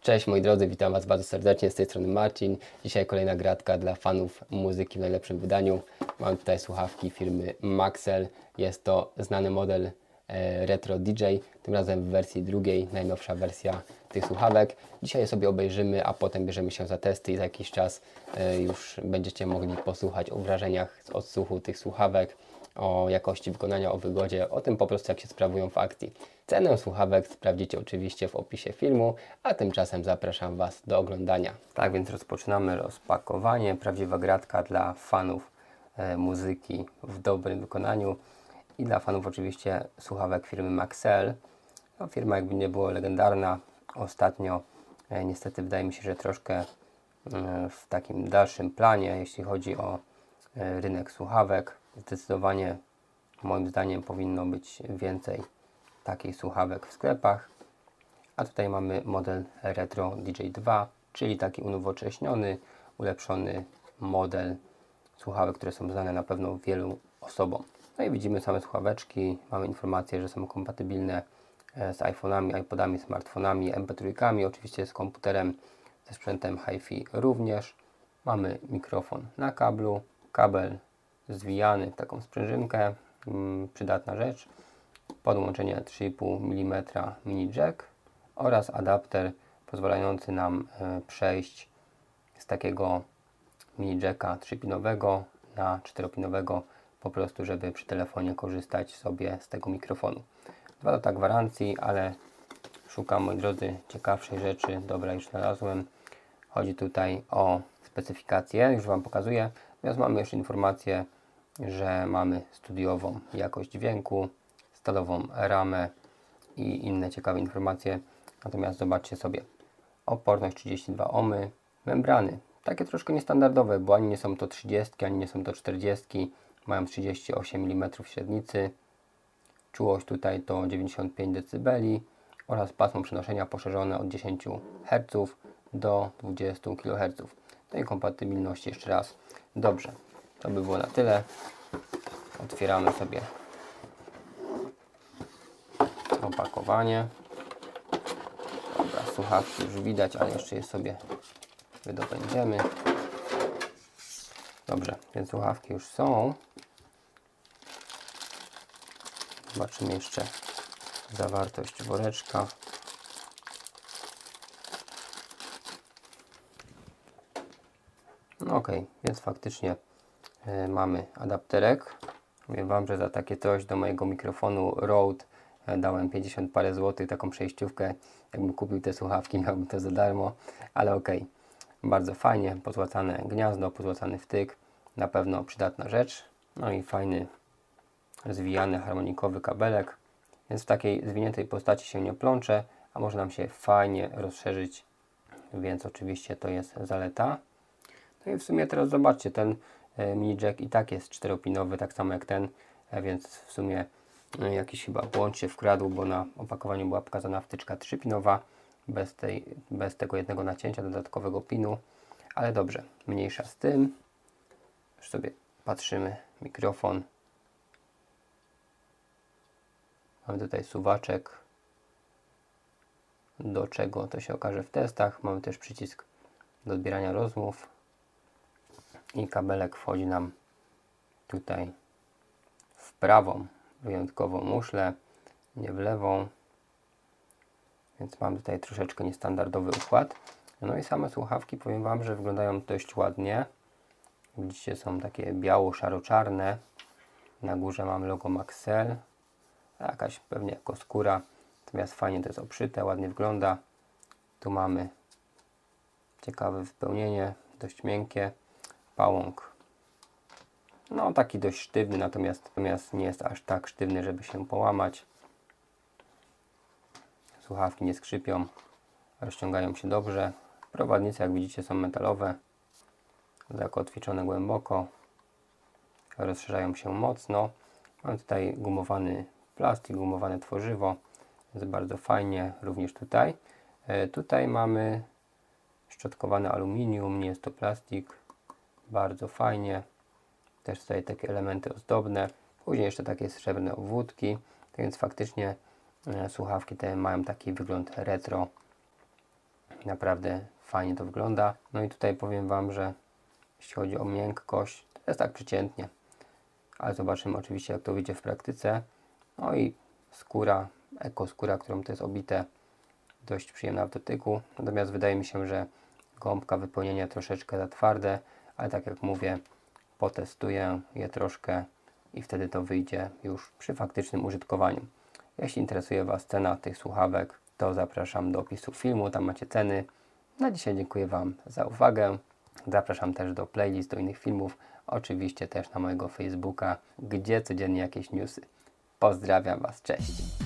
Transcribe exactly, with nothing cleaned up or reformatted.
Cześć moi drodzy, witam Was bardzo serdecznie, z tej strony Marcin. Dzisiaj kolejna gratka dla fanów muzyki w najlepszym wydaniu. Mam tutaj słuchawki firmy Maxell. Jest to znany model e, Retro D J, tym razem w wersji drugiej, najnowsza wersja tych słuchawek. Dzisiaj je sobie obejrzymy, a potem bierzemy się za testy i za jakiś czas e, już będziecie mogli posłuchać o wrażeniach z odsłuchu tych słuchawek, o jakości wykonania, o wygodzie, o tym po prostu jak się sprawują w akcji. Cenę słuchawek sprawdzicie oczywiście w opisie filmu, a tymczasem zapraszam Was do oglądania. Tak więc rozpoczynamy rozpakowanie. Prawdziwa gratka dla fanów e, muzyki w dobrym wykonaniu i dla fanów oczywiście słuchawek firmy Maxell. No, firma jakby nie było legendarna. Ostatnio e, niestety wydaje mi się, że troszkę e, w takim dalszym planie, jeśli chodzi o e, rynek słuchawek. Zdecydowanie moim zdaniem powinno być więcej takich słuchawek w sklepach. A tutaj mamy model Retro D J dwa, czyli taki unowocześniony, ulepszony model słuchawek, które są znane na pewno wielu osobom. No i widzimy same słuchaweczki, mamy informację, że są kompatybilne z iPhone'ami, iPodami, smartfonami, em pe trzy, oczywiście z komputerem, ze sprzętem hi-fi również. Mamy mikrofon na kablu, kabel zwijany w taką sprężynkę, hmm, przydatna rzecz. Podłączenie trzy i pół milimetra mini jack oraz adapter pozwalający nam e, przejść z takiego mini jacka trzypinowego na czteropinowego, po prostu żeby przy telefonie korzystać sobie z tego mikrofonu. Dwa lata gwarancji, ale szukam, moi drodzy, ciekawszej rzeczy. Dobra, już znalazłem. Chodzi tutaj o specyfikację, już Wam pokazuję. Natomiast mamy jeszcze informację, że mamy studiową jakość dźwięku, stalową ramę i inne ciekawe informacje. Natomiast zobaczcie sobie, oporność trzydzieści dwa ohmy, membrany, takie troszkę niestandardowe, bo ani nie są to trzydzieści, ani nie są to czterdzieści, mają trzydzieści osiem milimetrów średnicy, czułość tutaj to dziewięćdziesiąt pięć decybeli oraz pasmo przenoszenia poszerzone od dziesięć herców do dwadzieścia kiloherców. No i kompatybilność jeszcze raz. Dobrze, to by było na tyle. Otwieramy sobie opakowanie. Dobra, słuchawki już widać, ale jeszcze je sobie wydobędziemy. Dobrze, więc słuchawki już są. Zobaczymy jeszcze zawartość woreczka. No ok, więc faktycznie y, mamy adapterek. Powiem Wam, że za takie coś do mojego mikrofonu Rode dałem pięćdziesiąt parę złotych, taką przejściówkę. Jakbym kupił te słuchawki, miałbym to za darmo, ale ok, bardzo fajnie, pozłacane gniazdo, pozłacany wtyk, na pewno przydatna rzecz. No i fajny, zwijany, harmonikowy kabelek, więc w takiej zwiniętej postaci się nie plącze, a może nam się fajnie rozszerzyć, więc oczywiście to jest zaleta. No i w sumie teraz zobaczcie, ten mini jack i tak jest czteropinowy, tak samo jak ten, więc w sumie jakiś chyba błąd się wkradł, bo na opakowaniu była pokazana wtyczka trzypinowa, bez, tej, bez tego jednego nacięcia, dodatkowego pinu, ale dobrze, mniejsza z tym. Już sobie patrzymy, mikrofon. Mamy tutaj suwaczek, do czego to się okaże w testach. Mamy też przycisk do odbierania rozmów i kabelek wchodzi nam tutaj w prawą wyjątkową muszlę, nie w lewą, więc mamy tutaj troszeczkę niestandardowy układ. No i same słuchawki, powiem Wam, że wyglądają dość ładnie. Widzicie, są takie biało-szaro-czarne. Na górze mamy logo Maxell, jakaś pewnie jako skóra, natomiast fajnie to jest obszyte, ładnie wygląda. Tu mamy ciekawe wypełnienie, dość miękkie, pałąk. No taki dość sztywny, natomiast, natomiast nie jest aż tak sztywny, żeby się połamać. Słuchawki nie skrzypią, rozciągają się dobrze. Prowadnice, jak widzicie, są metalowe, zakotwiczone głęboko, rozszerzają się mocno. Mamy tutaj gumowany plastik, gumowane tworzywo, jest bardzo fajnie, również tutaj. E, tutaj mamy szczotkowane aluminium, nie jest to plastik, bardzo fajnie. Też tutaj takie elementy ozdobne, później jeszcze takie srebrne obwódki, tak więc faktycznie e, słuchawki te mają taki wygląd retro, i naprawdę fajnie to wygląda. No i tutaj powiem Wam, że jeśli chodzi o miękkość, to jest tak przeciętnie, ale zobaczymy oczywiście, jak to wyjdzie w praktyce. No i skóra, ekoskóra, którą to jest obite, dość przyjemna w dotyku, natomiast wydaje mi się, że gąbka wypełnienia troszeczkę za twarde, ale tak jak mówię, potestuję je troszkę i wtedy to wyjdzie już przy faktycznym użytkowaniu. Jeśli interesuje Was cena tych słuchawek, to zapraszam do opisu filmu, tam macie ceny. Na dzisiaj dziękuję Wam za uwagę. Zapraszam też do playlist, do innych filmów, oczywiście też na mojego Facebooka, gdzie codziennie jakieś newsy. Pozdrawiam Was, cześć!